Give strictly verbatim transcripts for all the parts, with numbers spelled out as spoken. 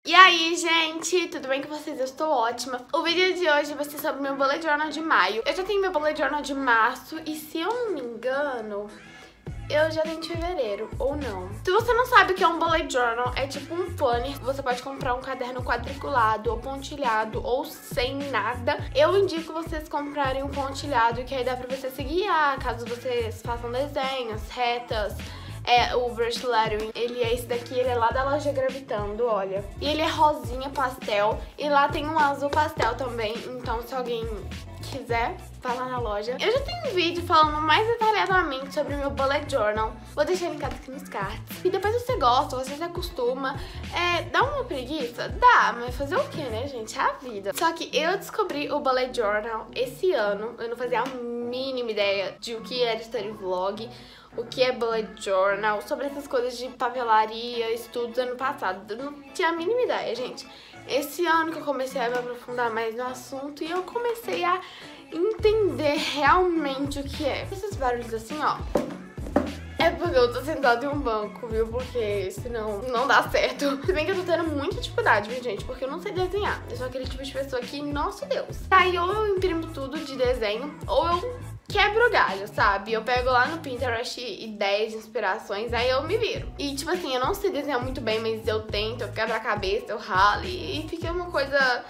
E aí, gente, tudo bem com vocês? Eu estou ótima. O vídeo de hoje vai ser sobre meu bullet journal de maio. Eu já tenho meu bullet journal de março e, se eu não me engano, eu já tenho de fevereiro, ou não. Se você não sabe o que é um bullet journal, é tipo um planner. Você pode comprar um caderno quadriculado ou pontilhado ou sem nada. Eu indico vocês comprarem um pontilhado, que aí dá pra você se guiar, caso vocês façam desenhos, retas. É o brush lettering, ele é esse daqui, ele é lá da loja Gravitando, olha. E ele é rosinha pastel, e lá tem um azul pastel também, então se alguém quiser, vai lá na loja. Eu já tenho um vídeo falando mais detalhadamente sobre o meu bullet journal, vou deixar linkado aqui nos cards. E depois você gosta, você se acostuma, é, dá uma preguiça? Dá, mas fazer o que, né, gente? É a vida. Só que eu descobri o bullet journal esse ano, eu não fazia a mínima ideia de o que era study vlog, o que é bullet journal, sobre essas coisas de papelaria, estudos ano passado. Eu não tinha a mínima ideia, gente. Esse ano que eu comecei a me aprofundar mais no assunto e eu comecei a entender realmente o que é. Esses barulhos assim, ó, é porque eu tô sentada em um banco, viu? Porque senão não dá certo. Se bem que eu tô tendo muita dificuldade, viu, gente? Porque eu não sei desenhar. Eu sou aquele tipo de pessoa que, nosso Deus. Aí ou eu imprimo tudo de desenho, ou eu quebro o galho, sabe? Eu pego lá no Pinterest ideias, inspirações, aí eu me viro. E tipo assim, eu não sei desenhar muito bem, mas eu tento, eu quebro a cabeça, eu ralo e fica uma coisa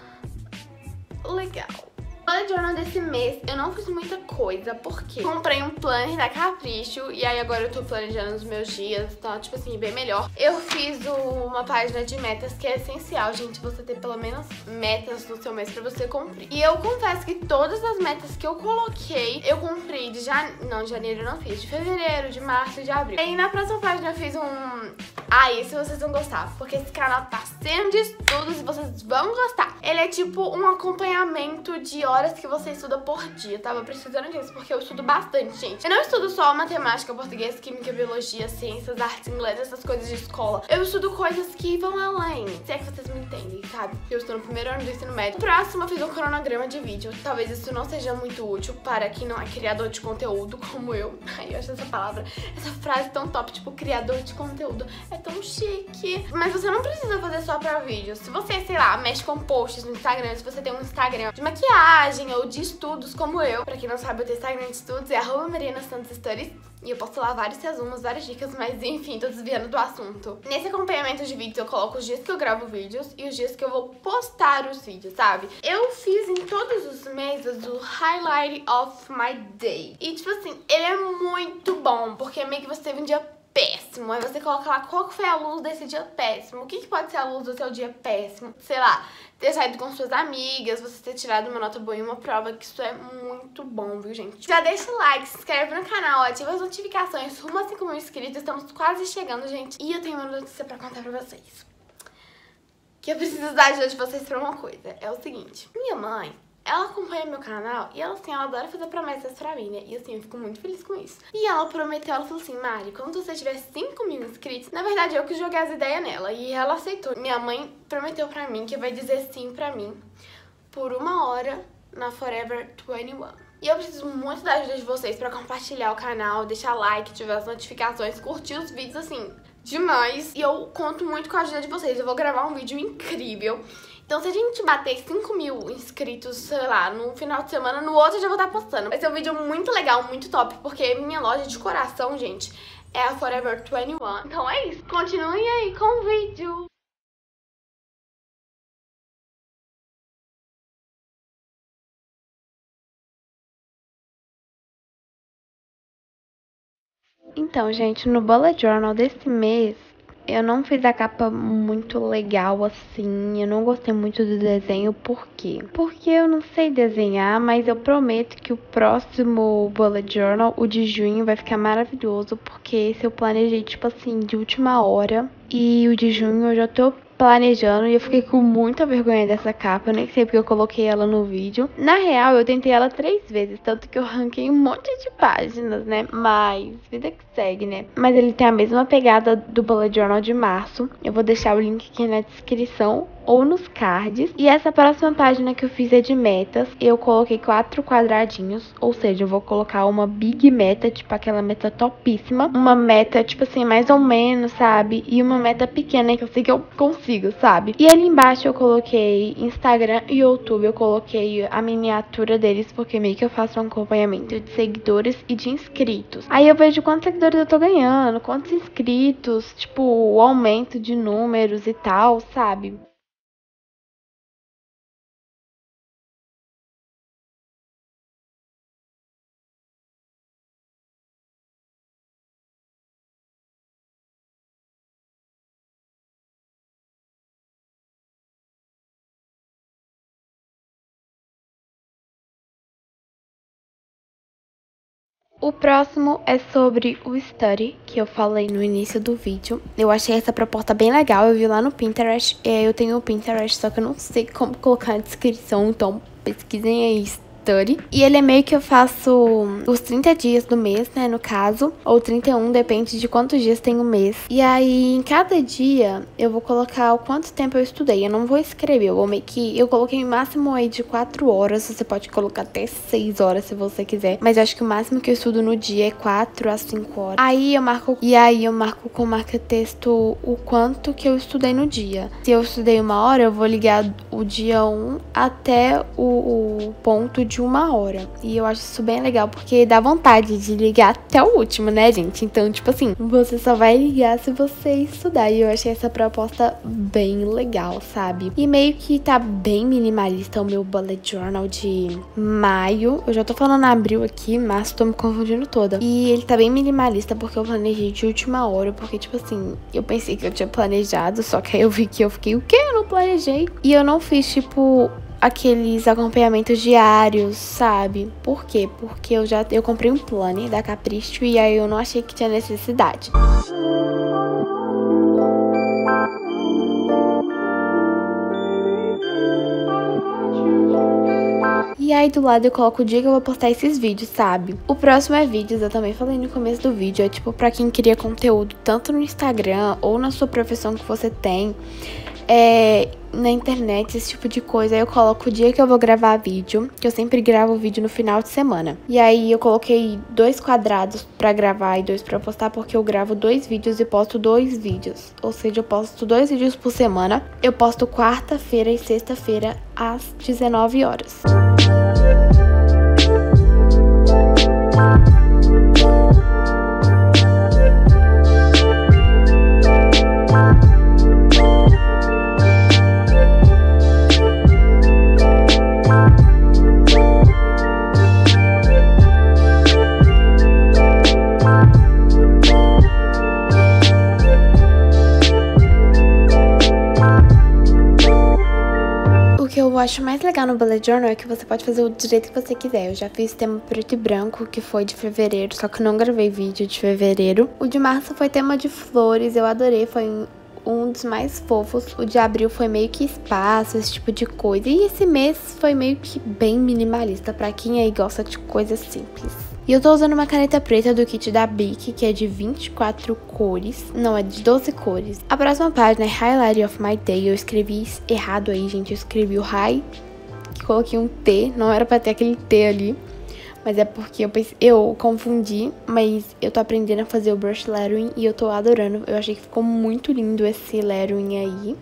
legal. O bullet journal desse mês eu não fiz muita coisa, porque comprei um planner da Capricho e aí agora eu tô planejando os meus dias, então tipo assim, bem melhor. Eu fiz uma página de metas que é essencial, gente, você ter pelo menos metas no seu mês pra você cumprir. E eu confesso que todas as metas que eu coloquei, eu cumpri de janeiro, não, de janeiro eu não fiz, de fevereiro, de março e de abril. E aí na próxima página eu fiz um... Ah, esse vocês vão gostar, porque esse canal tá sendo de estudos e vocês vão gostar. Ele é tipo um acompanhamento de horas que você estuda por dia. Eu tava precisando disso, porque eu estudo bastante, gente. Eu não estudo só matemática, português, química, biologia, ciências, artes, inglês, essas coisas de escola. Eu estudo coisas que vão além. Se é que vocês me entendem, sabe? Eu estou no primeiro ano do ensino médio. No próximo eu fiz um cronograma de vídeo. Talvez isso não seja muito útil para quem não é criador de conteúdo como eu. Ai, eu acho essa palavra, essa frase tão top, tipo, criador de conteúdo. É tão chique. Mas você não precisa fazer só pra vídeo. Se você, sei lá, mexe com posts no Instagram, se você tem um Instagram de maquiagem ou de estudos como eu, pra quem não sabe, eu tenho Instagram de estudos, é arroba Mariana Santos Stories, e eu posto lá vários resumos, várias dicas, mas enfim, tô desviando do assunto. Nesse acompanhamento de vídeos eu coloco os dias que eu gravo vídeos e os dias que eu vou postar os vídeos, sabe? Eu fiz em todos os meses o Highlight of My Day. E tipo assim, ele é muito bom, porque meio que você teve um dia péssimo. Aí você coloca lá qual que foi a luz desse dia péssimo. O que, que pode ser a luz do seu dia péssimo? Sei lá, ter saído com suas amigas, você ter tirado uma nota boa em uma prova, que isso é muito bom, viu, gente? Já deixa o like, se inscreve no canal, ativa as notificações, rumo a cinco mil inscritos, estamos quase chegando, gente. E eu tenho uma notícia pra contar pra vocês. Que eu preciso da ajuda de vocês pra uma coisa. É o seguinte, minha mãe, ela acompanha meu canal e ela, assim, ela adora fazer promessas pra mim, né? E assim, eu fico muito feliz com isso. E ela prometeu, ela falou assim, Mari, quando você tiver cinco mil inscritos, na verdade eu que joguei as ideias nela e ela aceitou. Minha mãe prometeu pra mim que vai dizer sim pra mim por uma hora na Forever vinte e um. E eu preciso muito da ajuda de vocês pra compartilhar o canal, deixar like, ativar as notificações, curtir os vídeos, assim, demais. E eu conto muito com a ajuda de vocês. Eu vou gravar um vídeo incrível. Então se a gente bater cinco mil inscritos, sei lá, no final de semana, no outro eu já vou estar postando. Vai ser um vídeo muito legal, muito top, porque minha loja de coração, gente, é a Forever vinte e um. Então é isso, continuem aí com o vídeo. Então, gente, no bullet journal desse mês, eu não fiz a capa muito legal assim, eu não gostei muito do desenho, por quê? Porque eu não sei desenhar, mas eu prometo que o próximo bullet journal, o de junho, vai ficar maravilhoso, porque esse eu planejei, tipo assim, de última hora, e o de junho eu já tô planejando e eu fiquei com muita vergonha dessa capa, eu nem sei porque eu coloquei ela no vídeo. Na real, eu tentei ela três vezes, tanto que eu ranquei um monte de páginas, né? Mas, vida que segue, né? Mas ele tem a mesma pegada do bullet journal de março. Eu vou deixar o link aqui na descrição. ou nos cards. E essa próxima página que eu fiz é de metas. Eu coloquei quatro quadradinhos, ou seja, eu vou colocar uma big meta, tipo aquela meta topíssima, uma meta, tipo assim, mais ou menos, sabe? E uma meta pequena que eu sei que eu consigo, sabe? E ali embaixo eu coloquei Instagram e YouTube, eu coloquei a miniatura deles, porque meio que eu faço um acompanhamento de seguidores e de inscritos. Aí eu vejo quantos seguidores eu tô ganhando, quantos inscritos, tipo, o aumento de números e tal, sabe? O próximo é sobre o study, que eu falei no início do vídeo. Eu achei essa proposta bem legal, eu vi lá no Pinterest. Eu tenho o Pinterest, só que eu não sei como colocar na descrição, então pesquisem aí, study. E ele é meio que eu faço os trinta dias do mês, né, no caso, ou trinta e um, depende de quantos dias tem o mês. E aí, em cada dia, eu vou colocar o quanto tempo eu estudei. Eu não vou escrever, eu vou meio que... Eu coloquei o máximo aí de quatro horas, você pode colocar até seis horas se você quiser. Mas eu acho que o máximo que eu estudo no dia é quatro a cinco horas. Aí eu marco... E aí eu marco com marca-texto o quanto que eu estudei no dia. Se eu estudei uma hora, eu vou ligar o dia um até o, o ponto de uma hora. E eu acho isso bem legal, porque dá vontade de ligar até o último, né, gente? Então, tipo assim, você só vai ligar se você estudar. E eu achei essa proposta bem legal, sabe? E meio que tá bem minimalista o meu bullet journal de maio. Eu já tô falando abril aqui, mas tô me confundindo toda. E ele tá bem minimalista porque eu planejei de última hora, porque, tipo assim, eu pensei que eu tinha planejado, só que aí eu vi que eu fiquei, o quê? Eu não planejei. E eu não fiz, tipo... aqueles acompanhamentos diários, sabe? Por quê? Porque eu já eu comprei um planner da Capricho e aí eu não achei que tinha necessidade. E aí do lado eu coloco o dia que eu vou postar esses vídeos, sabe? O próximo é vídeos, eu também falei no começo do vídeo, é tipo pra quem cria conteúdo tanto no Instagram ou na sua profissão que você tem. É, na internet, esse tipo de coisa. Aí eu coloco o dia que eu vou gravar vídeo, que eu sempre gravo vídeo no final de semana. E aí eu coloquei dois quadrados pra gravar e dois pra postar, porque eu gravo dois vídeos e posto dois vídeos. Ou seja, eu posto dois vídeos por semana. Eu posto quarta-feira e sexta-feira às dezenove horas. O que eu acho mais legal no bullet journal é que você pode fazer do jeito que você quiser. Eu já fiz tema preto e branco, que foi de fevereiro, só que eu não gravei vídeo de fevereiro. O de março foi tema de flores, eu adorei, foi um dos mais fofos. O de abril foi meio que espaço, esse tipo de coisa. E esse mês foi meio que bem minimalista, pra quem aí gosta de coisas simples. E eu tô usando uma caneta preta do kit da Bic, que é de vinte e quatro cores. Não, é de doze cores. A próxima página é Highlight of My Day. Eu escrevi errado aí, gente. Eu escrevi o high, que coloquei um T. Não era pra ter aquele T ali. Mas é porque eu, pensei, eu confundi. Mas eu tô aprendendo a fazer o brush lettering e eu tô adorando. Eu achei que ficou muito lindo esse lettering aí.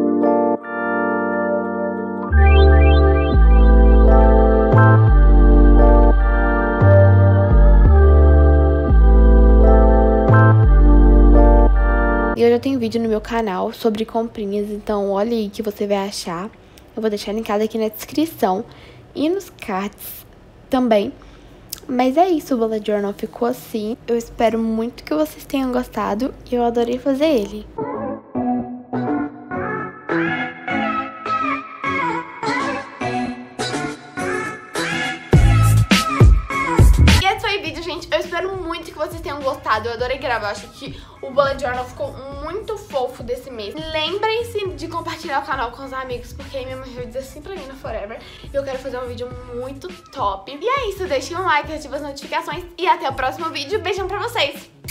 Eu já tenho vídeo no meu canal sobre comprinhas, então olha aí que você vai achar. Eu vou deixar linkado aqui na descrição e nos cards também. Mas é isso, o bullet journal ficou assim. Eu espero muito que vocês tenham gostado e eu adorei fazer ele. Eu espero muito que vocês tenham gostado, eu adorei gravar, eu acho que o bullet journal ficou muito fofo desse mês. Lembrem-se de compartilhar o canal com os amigos, porque aí minha mãe vai dizer assim pra mim no Forever. E eu quero fazer um vídeo muito top. E é isso, deixem um like, ativem as notificações e até o próximo vídeo. Beijão pra vocês!